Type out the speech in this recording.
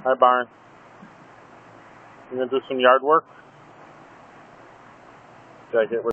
Hi, Byron. You gonna do some yard work? Did I get